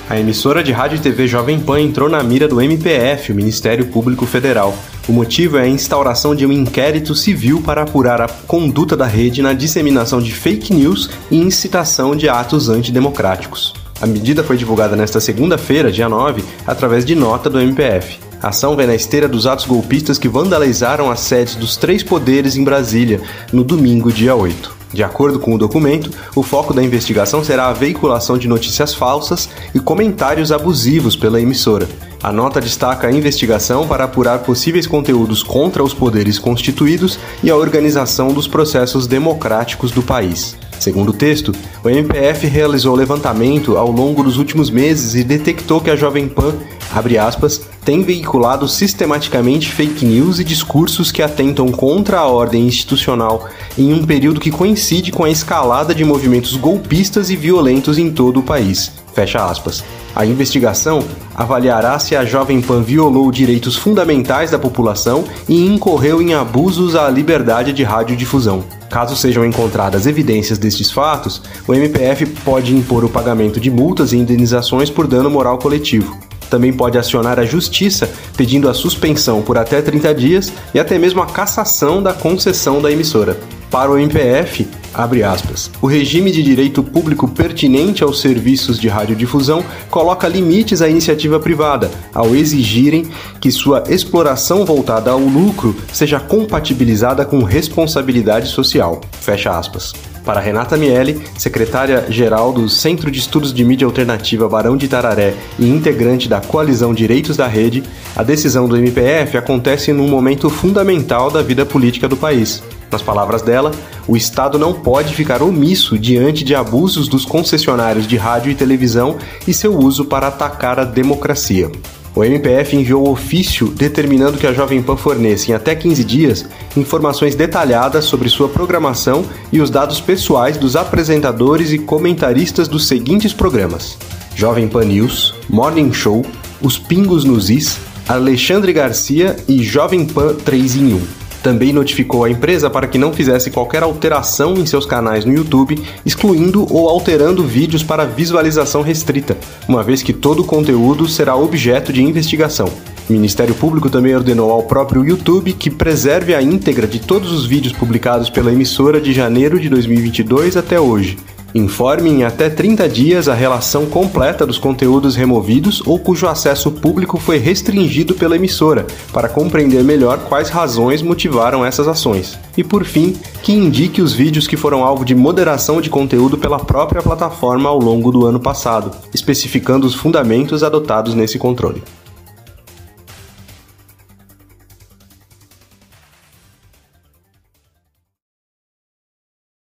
A emissora de rádio e TV Jovem Pan entrou na mira do MPF, o Ministério Público Federal. O motivo é a instauração de um inquérito civil para apurar a conduta da rede na disseminação de fake news e incitação de atos antidemocráticos. A medida foi divulgada nesta segunda-feira, dia 9, através de nota do MPF. A ação vem na esteira dos atos golpistas que vandalizaram as sedes dos 3 poderes em Brasília, no domingo, dia 8. De acordo com o documento, o foco da investigação será a veiculação de notícias falsas e comentários abusivos pela emissora. A nota destaca a investigação para apurar possíveis conteúdos contra os poderes constituídos e a organização dos processos democráticos do país. Segundo o texto, o MPF realizou levantamento ao longo dos últimos meses e detectou que a Jovem Pan, abre aspas, tem veiculado sistematicamente fake news e discursos que atentam contra a ordem institucional em um período que coincide com a escalada de movimentos golpistas e violentos em todo o país. Fecha aspas. A investigação avaliará se a Jovem Pan violou direitos fundamentais da população e incorreu em abusos à liberdade de radiodifusão. Caso sejam encontradas evidências destes fatos, o MPF pode impor o pagamento de multas e indenizações por dano moral coletivo. Também pode acionar a Justiça pedindo a suspensão por até 30 dias e até mesmo a cassação da concessão da emissora. Para o MPF, abre aspas, o regime de direito público pertinente aos serviços de radiodifusão coloca limites à iniciativa privada, ao exigirem que sua exploração voltada ao lucro seja compatibilizada com responsabilidade social. Fecha aspas. Para Renata Miele, secretária-geral do Centro de Estudos de Mídia Alternativa Barão de Itararé e integrante da Coalizão Direitos da Rede, a decisão do MPF acontece num momento fundamental da vida política do país. Nas palavras dela, o Estado não pode ficar omisso diante de abusos dos concessionários de rádio e televisão e seu uso para atacar a democracia. O MPF enviou ofício determinando que a Jovem Pan forneça em até 15 dias informações detalhadas sobre sua programação e os dados pessoais dos apresentadores e comentaristas dos seguintes programas: Jovem Pan News, Morning Show, Os Pingos nos Is, Alexandre Garcia e Jovem Pan 3 em 1. Também notificou a empresa para que não fizesse qualquer alteração em seus canais no YouTube, excluindo ou alterando vídeos para visualização restrita, uma vez que todo o conteúdo será objeto de investigação. O Ministério Público também ordenou ao próprio YouTube que preserve a íntegra de todos os vídeos publicados pela emissora de janeiro de 2022 até hoje. Informe em até 30 dias a relação completa dos conteúdos removidos ou cujo acesso público foi restringido pela emissora, para compreender melhor quais razões motivaram essas ações. E, por fim, que indique os vídeos que foram alvo de moderação de conteúdo pela própria plataforma ao longo do ano passado, especificando os fundamentos adotados nesse controle.